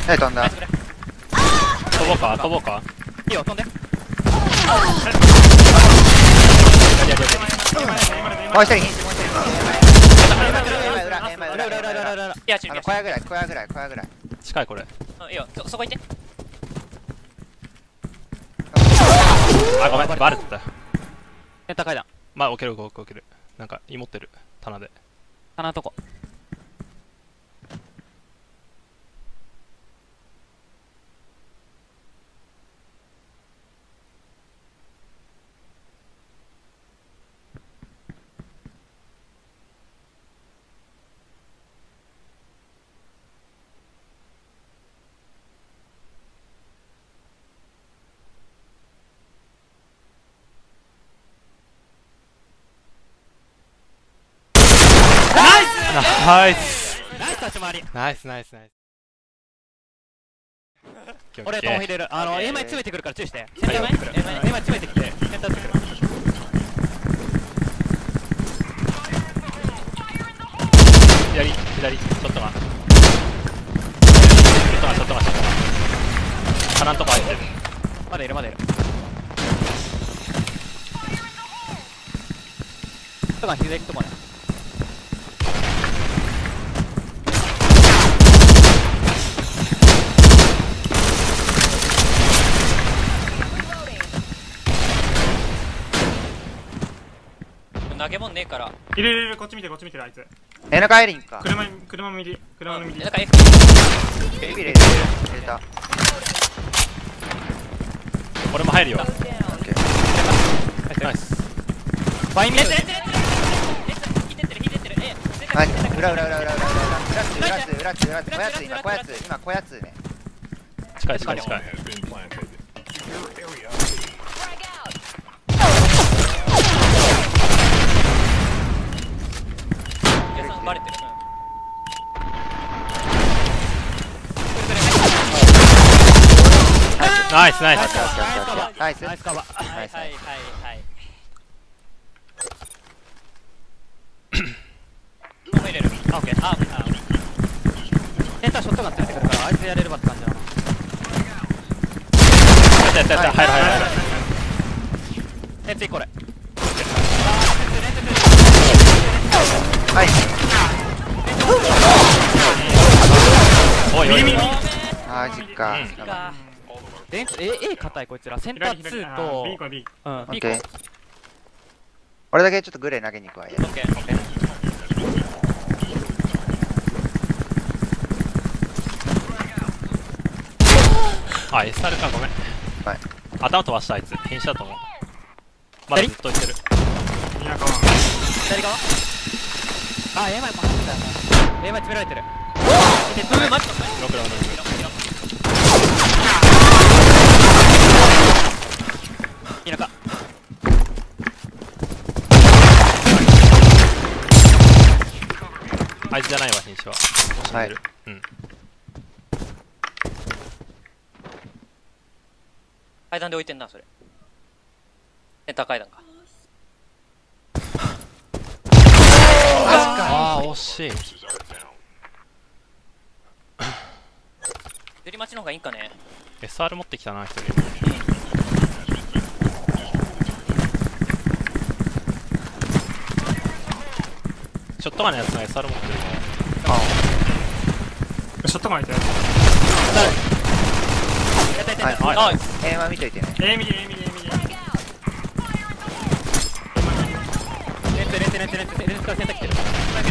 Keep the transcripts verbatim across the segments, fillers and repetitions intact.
何飛んだ。 飛ぼうか飛ぼうか。 いいよ飛んで。 もう一人。 いや、 あの小屋ぐらい、小屋ぐらい、小屋ぐらい。 近いこれ。 いいよ、そこ行って。 あ、ごめん、バレてた。 センター階段。 まあ、置ける置ける置ける。なんか、持ってる。棚で。 棚のとこ。 ナイスナイス立ち回り。 ナイスナイスナイス。 俺トン入れる。あの A 前詰めてくるから注意して。センター前 A 前 A 前詰めてきてセンター詰めてくる。 左左ちょっと待って。ちょっと待ってちょっと待ってちょっと待って。棚のとこ入ってる。 まだいるまだいる。とか左とこね。投げ物ねえから。 いるいるいる、こっち見てこっち見てるあいつ。 エナカエリンか。 車車右車の右。 なんか F エビ入れた。入れた。 俺も入るよ。ナイス。 バインミス。 はい、裏裏裏裏裏裏裏裏裏つ裏つ裏つこやつ今こやつ今こやつね。 近い近い近い。 バレてる。 ナイスナイス。 ナイスナイスカバー。 ナイス。 はいはいはいはい。もう入れる。あ、オッケー。あ、あ。センターショットガン連れてくるからあいつやれればって感じだな。 やったやったやった。入る入る入る。 レンツいこれ。 はい。 おいおいおい。 マジか。 レンツ A A 硬いこいつら。センターツーと B これ B。 うん。 オッケー。俺だけちょっとグレー投げに行くわ。 オッケーオッケー。 あ、エスアール かごめん。 はい。 頭飛ばしたあいつ。変死だと思う。まだずっといってる。 いやかわ。 左側。あ、A 前も入ってたよな。A 前詰められてる。おお。待って。 ロクロクロク。 田舎。 あいつじゃないわ品種は。 はい。 うん。 階段で置いてんなそれ。センター階段か。 ああ惜しい。 釣り待ちの方がいいんかね。 エスアール 持ってきたな一人。ショットガンのやつが エスアール 持ってるから。 あショットガンいてる。 はいはい。えー、まあ見といてね。 A 右 A 右 A 右。 レンツレンツレンツレンツレンツからセンター来てる。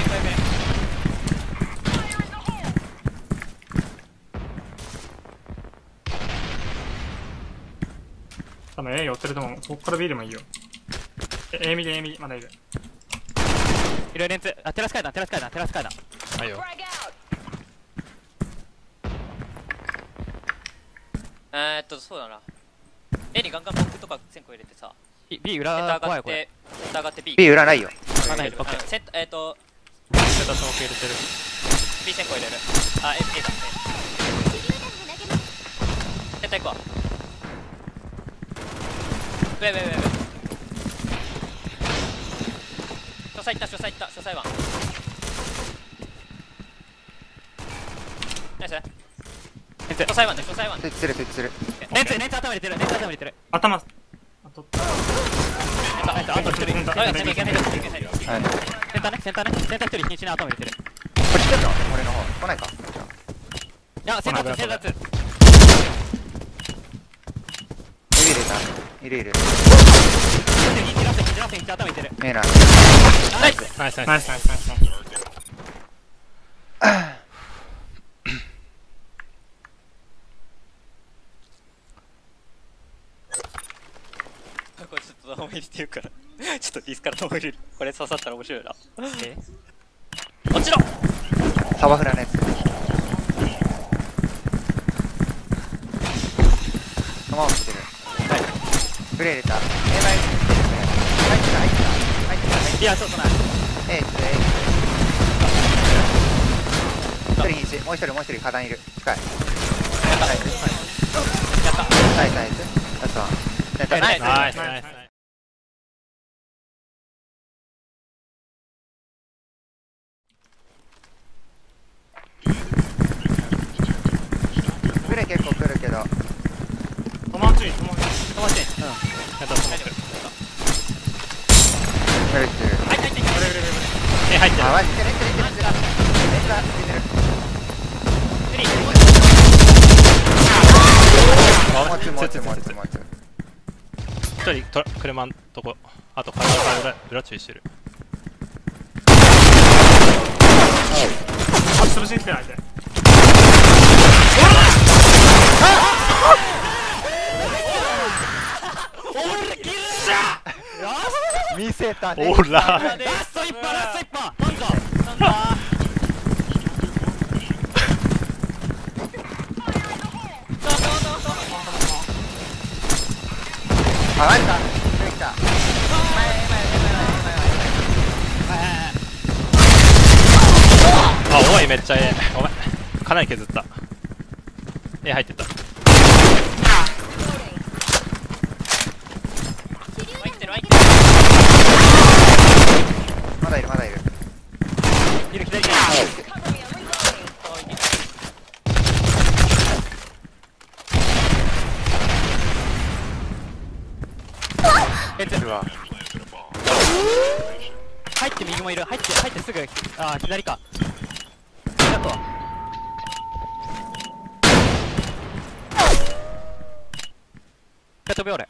多分 A 寄ってると思う。ここから B でもいいよ。A 右 A 右まだいる。 いるレンツ。あ、テラス階段テラス階段テラス階段。 はいよ。 えーっとそうだな。A にガンガンボックとか線香入れてさ。B, B 裏センター怖いこれ。センター上がって B。 B 裏ないよ。 あ、ない。オッケー。センターえーっとセンタースモーク入れてる。 B 線香入れる。あ、A, A だ。センター行くわ。ウェイウェイウェイウェイ。書斎行った書斎行った書斎ワン。ナイス。 レンツ最後まで最後までスイッチするスイッチする。 レンツレンツ頭入れてるレンツ頭入れてる頭あとレンツ頭入れてるセンターはいセンターセンターセンターはい。 センターねセンターねセンター一人瀕死に頭入れてるこれ来てんの俺の方。来ないか。 いやセンターセンターいる入れた。いるいる。 にじラストラスト頭入れてるメイナー。 ナイスナイスナイスナイスナイスナイスナイス。 これちょっと思い入れてるからちょっとディスから思い入れるこれ刺さったら面白いなえ落ちろサバフラのやつ。そのまま来てる。はい。プレイ入れた。え、前入ってた入ってた入ってた入ってた。 いやそうそうないえ、ちょっとえ。一人瀕死。もう一人もう一人花壇いる。近い。 やったはい。 やったナイスナイス。ラストワン。 ナイスナイスナイスプレイ結構来るけど。 友達友達友達やったと思ってるプレイ来てる。 入って入って入ってえ入ってるあ、マジでレンジレンジレンジだ。レンジだ。出てる。 スリーもうつもうつもうつもうつ。 一人と車のとこあと体が裏裏注意してるあ潰しに来てないで見せたね。 オララスト一本ラスト一本どんぞどんぞあ、マジか。出てきた。 あおいめっちゃええごめんかなり削ったえ入ってた入ってる入ってるまだいるまだいる。 いる左左レンツうわ。 入って右もいる入って入ってすぐあー左かあとペットビオレ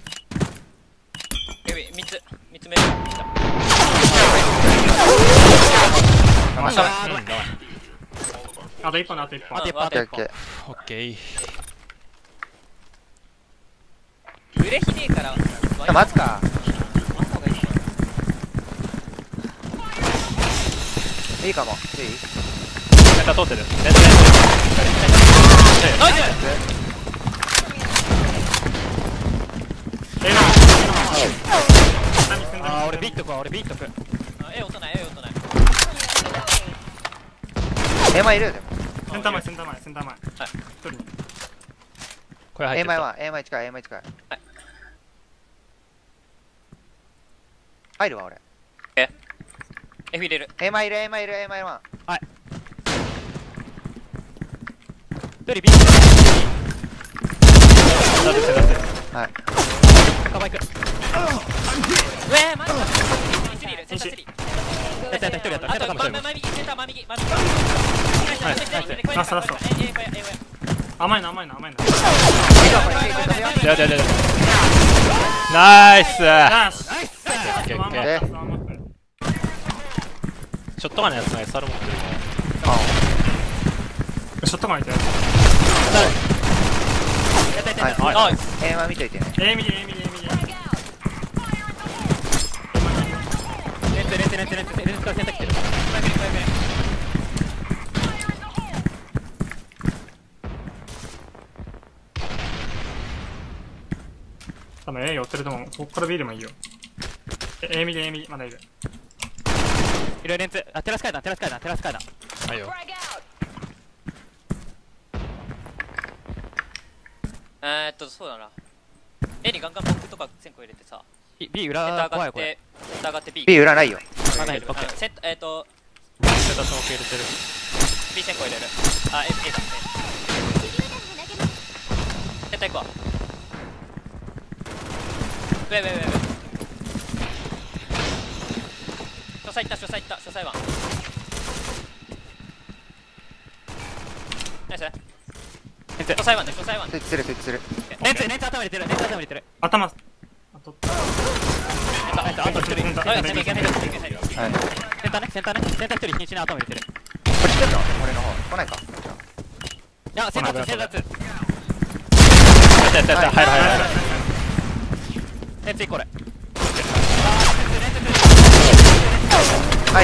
え三つ三つ目来たまあーごめんあと一本あと一本あと一本オッケーあと一オッケー。 本オッケー売れひでえからあ、待つか。いいかも。いい？ センター通ってる全然ナイスえなあー俺ビットか俺ビットくえ音ないえ音ないエマいるでも。 センター前センター前センター前これ入っ A てた前は A 前近い A 前近い。 はい入るわ俺。 F 入れる A 前いる A 前いる A 前は。 一人ビットだってだってはい。 カバー行くうえマジかスリーいるセンタースリーやったやった一人やったあとセンターかもしれない真右センター真右真右ラストラストええこれええこれ甘いな甘いな甘いな出よう出よう出ようナイスナイスナイスオッケーオッケえーショットガンのやつが エスアール 持ってるショットガンいてやったやったやったはいナイ A 前見といてね。 A 右 A 右 A 右レンツレンツレンツレンツレンツからセンター来てる多分 A 寄ってると思うここから B でもいいよ A 右 A 右まだいるいるレンツあテラス階段テラス階段テラス階段はいよえーっとそうだな A にガンガン僕とか線香入れてさ B センター裏上が怖いこれってセンター上がって B B 裏ないよ。 まだいるオッケーセンターえーっとセンタースモーク入れてる B 線香入れるあ A, A だ絶対行こう。上上上上。書斎行った書斎行った書斎は。ナイス。書斎はね書斎はね。 設置する設置する。 レンツレンツ頭入れてるレンツ頭入れてる。 頭、あと、 あとあと一人。あ、センターセンターセンターはい。 センターねセンターねセンター一人瀕死に頭入れてる。 これ来てんの俺の方。来ないか。 いやセンターツーセンターツー。 やったやったやった入る入る入る。 レンツいこれ。 はい。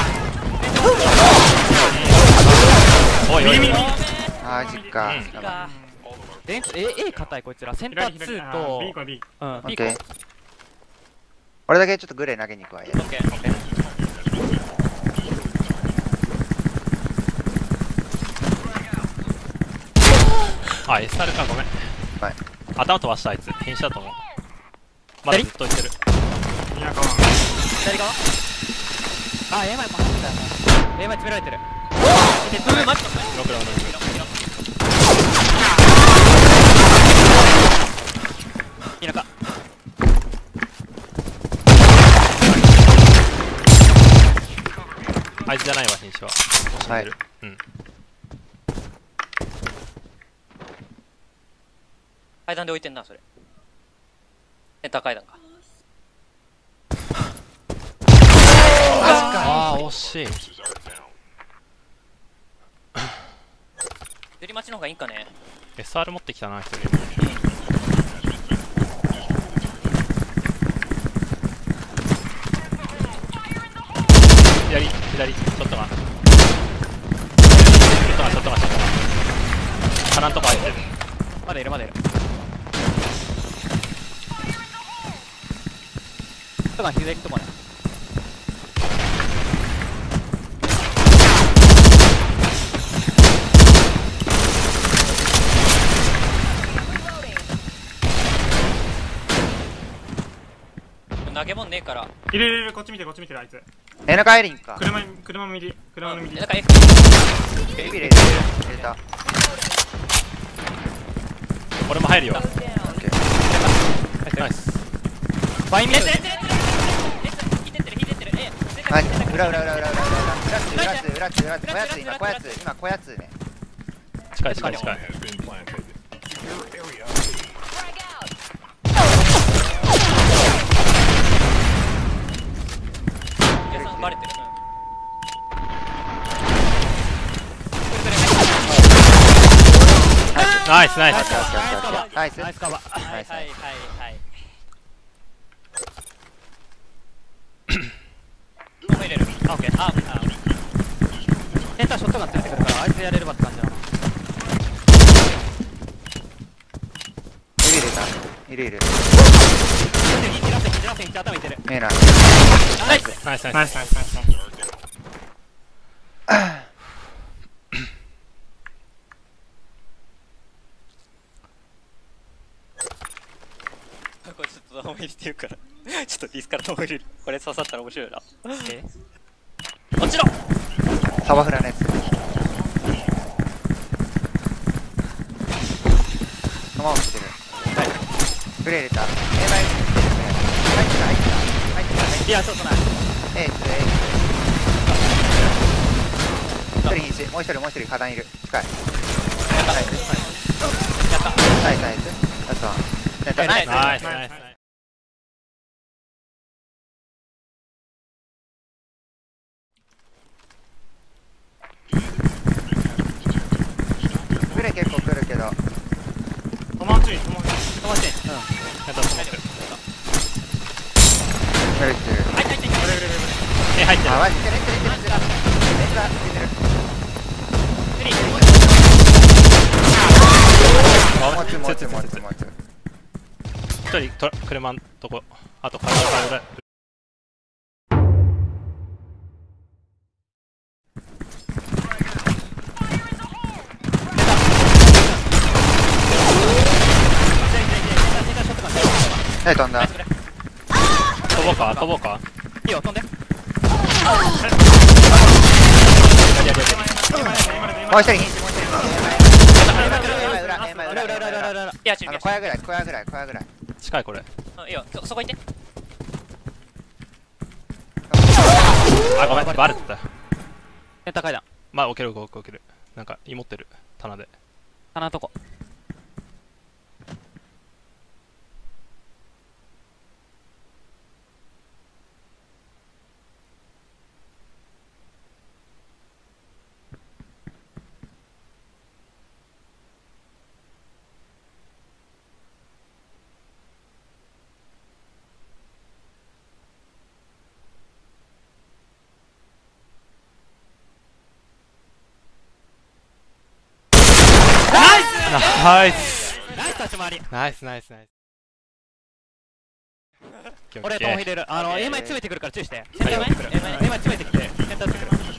おいおいおい。 マジか。 うんやばレンツ A A 硬いこいつら。センターツーと B これ B。 うんオ B ッケー。俺だけちょっとグレー投げに行くわ。 オッケーオッケー。 あ、エスアール かごめん。 はい。 頭飛ばしたあいつ瀕死だと思う。まだずっといってる。 いやかわ左側。あ、A 前も入ったよ。A 前詰められてる。で、ブーマッチ。 ろくろくろく。 田舎。 あいつじゃないわ瀕死は。 はい死んでる。うん。 階段で置いてんなそれ。センター階段か。 ああ惜しい。 寄り待ちの方がいいんかね。 エスアール 持ってきたな一人。左左ちょっと待ってちょっと待ってちょっと待ってちょっと待って鼻んとこ入ってる。 まだいるまだいる。とか左行くとこね。 投げ物ねえから。 いるいるいる、こっち見てこっち見てるあいつ。 えの帰りんか。 車に、車の右、車の右。 なんか F。 ビビレ入れ入れた。 俺も入るよ。 オッケー。 ナイス。 バイミー。 レンツレンツレンツレンツ引いてってる引いてってる。え、 はい。裏裏裏裏裏裏裏。裏つ裏つ裏つ裏つ。こやつ今こやつ今こやつね。 近い近い近い。 皆さんバレてる。 ナイスナイス。 ナイスナイス。 ナイスカバー。 はいはいはいはい。もう入れる。あ、オッケー。あ、あ、 センターショットガンついてくるからあいつやれればって感じだな。 ビビれた。いるいる。 一ラセン一ラセン一頭いてる。 見えない。 ナイス。 ナイスナイス。 ナイスナイスナイスナイス。 これちょっと生入りって言うからちょっとディスから生入れる。これ刺さったら面白いな。 え落ちろ。 サバフラのやつ。そのまま来てる。はい。グレー入れた。A 前。入ってた入ってた入ってた入ってた。 いや、ちょっとない。 えー、つえー、一人瀕死。もう一人もう一人花壇いる。近い。 やった。 はい。 やった。 ナイスナイス。ラストワン。ナイスナイス。 ナイスナイスナイス。 グレー結構来るけど。 友達、友達。 友達。 やったと思ってる。 グレー来てる。 はいはいはいはい。 え入ってる。 あ、マジでレンズレンズレンズレンズレンズが出てる。 フリー。 もうちょいもうちょいもうちょいもうちょい。 一人と車のとこあと体が裏。 はい、飛んだ。 飛ぼうか飛ぼうか。 いいよ、飛んで。 もう一人瀕死もう一人。 A 前裏裏裏裏裏裏。 いや中継あの小屋ぐらい小屋ぐらい小屋ぐらい近いこれ。 うんいいよそそこ行ってあ、ごめん、バレてた。 センター階段。 まあ、置ける置ける置ける。なんか、芋ってる。棚で。 棚のとこ。 ナイスナイス立ち回り。 ナイスナイスナイス。 俺トン入れる。あの、 オッケー A 前詰めてくるから注意して。センター前 A 前詰めてきて、センター詰めてくる。